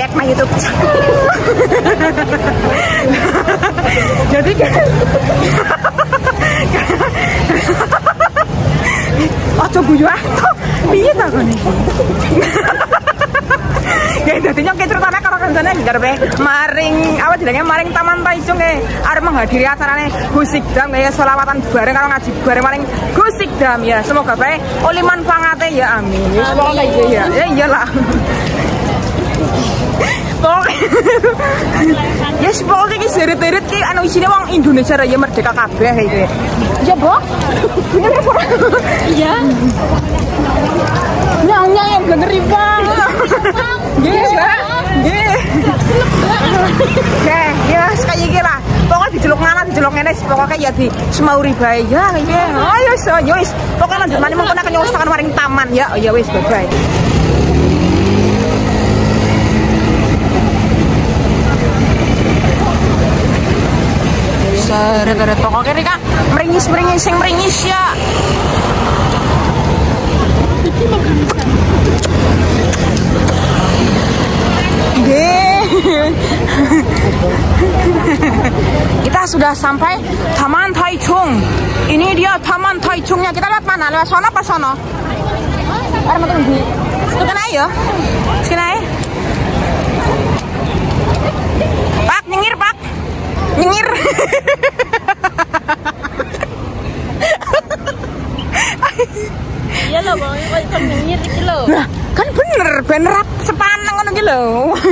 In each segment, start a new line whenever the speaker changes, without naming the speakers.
subscribe my YouTube. Jadi ojo guyu ato. Piye ta kene? Ya dadi nyong ceritane karo kancane garepe maring apa jenenge maring Taman Taichung arep menghadiri acarane Gusikdam ya selawatan bareng karo ngaji bareng maring Gusikdam ya. Semoga bae oli manfaate ya amin. Wis pokoke iki ya. Ya iyalah. Ya pokoknya iki seret-seret ki anu isine wong Indonesia raya merdeka kabeh iki. Iya, Bok. Bener ya, Bok? Iya. Nyang-nyang yang bener Bang. Nggih, Mbak. Nggih. Oke, ya kayak iki lah. Pokoknya dijeluk ngalah, dijeluk ngene, pokoknya ya di Semauri bae ya. Ayo yo wis. Pokoknya lanjut maneh mengko nek nyuwustakan maring taman ya. Ya wis, bye-bye. Seret-seret toko kiri kak meringis ya. Kita sudah sampai Taman Taichung. Ini dia Taman Taichungnya. Kita lihat mana? Lewat sana apa sana? Ada mau tunggu. Itu kan ayo. Sini aja. Pak, nyengir Pak. Nyengir.
Iya loh, Bang. Kan nyengir iki lho.
Nah, kan bener sepaneng ngono iki lho.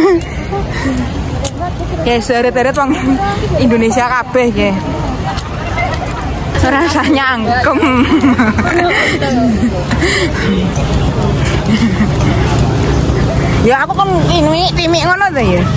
Ya seret-seret wong Indonesia kabeh ya. Rasanya angkem. Ya aku kan ini timik ngono to ya.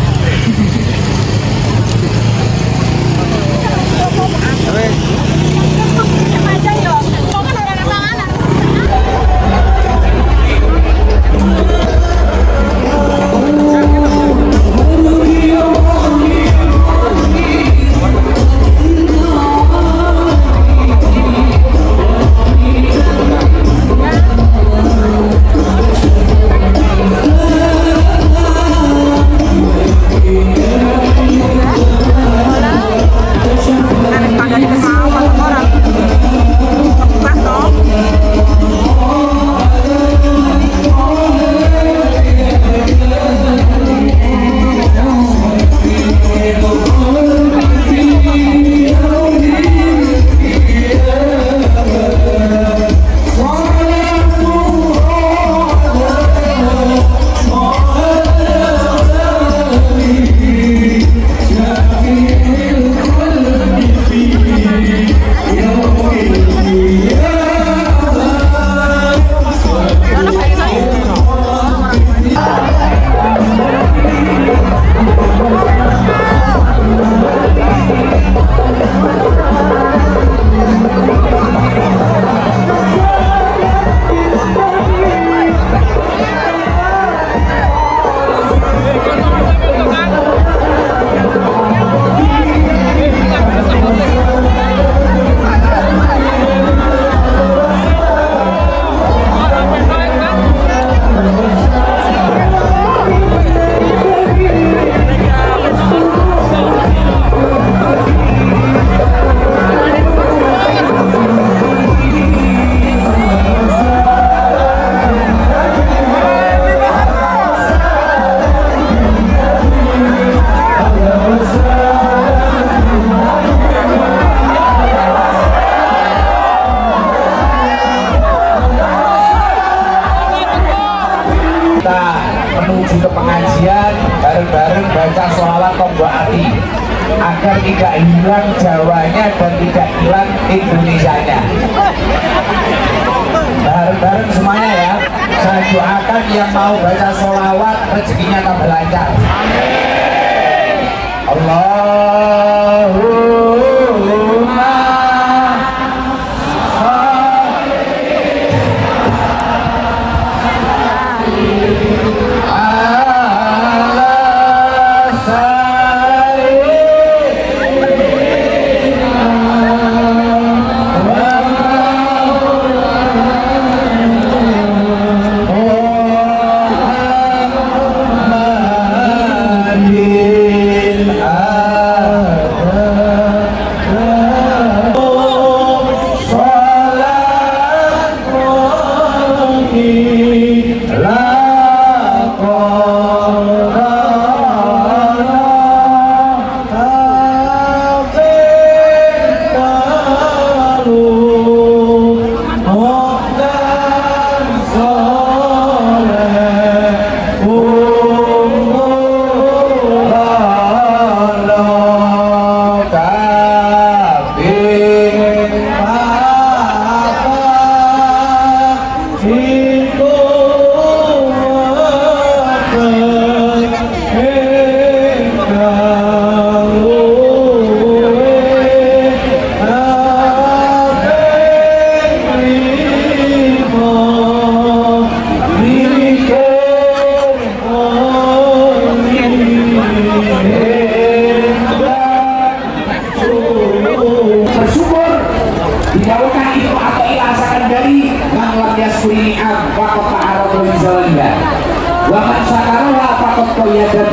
bareng-bareng baca sholawat tombak hati agar tidak hilang Jawanya dan tidak hilang Indonesianya. Bareng-bareng semuanya ya. Saya doakan yang mau baca sholawat rezekinya tambah lancar. Allahumma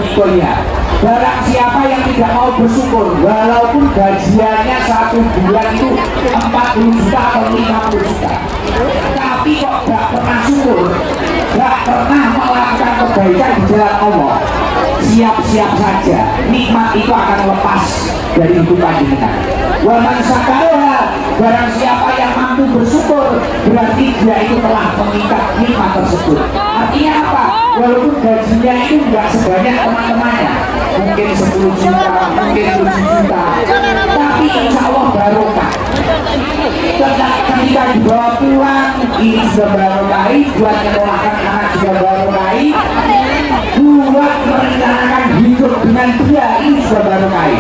kuliah. Barang siapa yang tidak mau bersyukur, walaupun gajiannya 1 bulan itu 40 juta atau 50 juta, tapi kok gak pernah syukur, gak pernah melakukan kebaikan di jalan Allah, siap-siap saja nikmat itu akan lepas dari hidupan kita. Wa man syakara, barang siapa yang mampu bersyukur, berarti dia itu telah mengikat nikmat tersebut. Artinya apa? Walaupun gajinya itu tidak sebanyak teman-temannya, mungkin 10 juta, mungkin 7 juta, tapi insya Allah barokah. Ketika dibawa pulang, ini sudah barokai, buat menyekolahkan anak juga barokai, buat merencanakan hidup dengan dia, ini sudah barokai.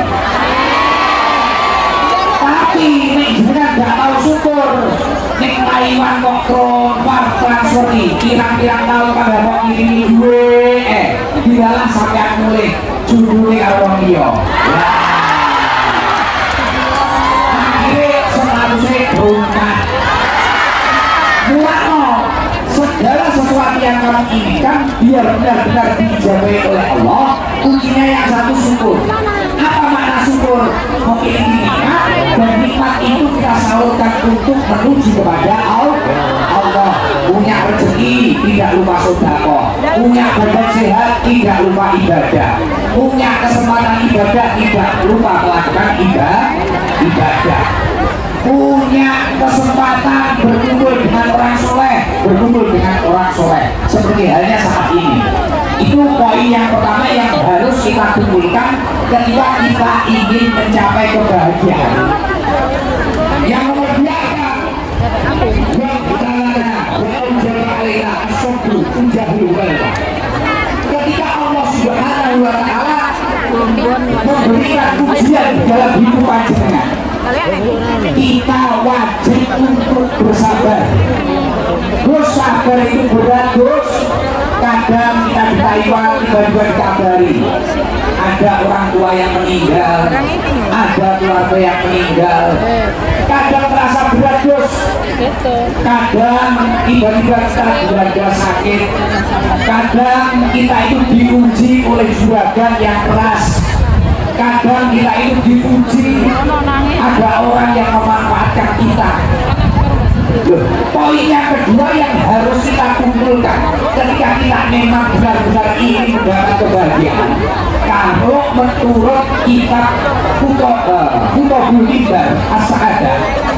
Tapi nek jenengan gak tahu syukur, nek Taiwan kok transfer nih, pirang-pirang tahun kada mau ngirimi duwe, dilalah sampean mulih judulnya karo wong liya. Akhirnya seharusnya berangkat. Mulakno segala sesuatu yang kamu inginkan biar benar-benar dijabai oleh Allah, kuncinya yang satu syukur. Apa makna syukur? Memiliki nikmat, dan nikmat itu kita salurkan untuk menuju kepada Allah. Punya rezeki, tidak lupa sedekah. Punya badan sehat, tidak lupa ibadah. Punya kesempatan ibadah, tidak lupa melakukan ibadah. Punya kesempatan berkumpul dengan orang soleh, berkumpul dengan orang soleh. Seperti halnya saat ini. Itu poin yang pertama yang harus kita kumpulkan ketika kita ingin mencapai kebahagiaan. Yang nomor 2 ketika Allah Subhanahu wa Ta'ala memberikan ujian dalam hidup panjenengan, kita wajib untuk bersabar. Bersabar itu berat, Gus. Kadang kita di Taiwan tiba-tiba dikabari ada orang tua yang meninggal, ada keluarga yang meninggal. Kadang terasa berat, Gus. Kadang tiba-tiba kita berada sakit. Kadang kita itu diuji oleh juragan yang keras. Kadang kita itu diuji, ada orang yang memanfaatkan kita. Poin yang kedua yang harus kita kumpulkan ketika kita memang benar-benar ingin mendapat kebahagiaan, kalau menurut kitab Kutubul Iman As-Sa'adah,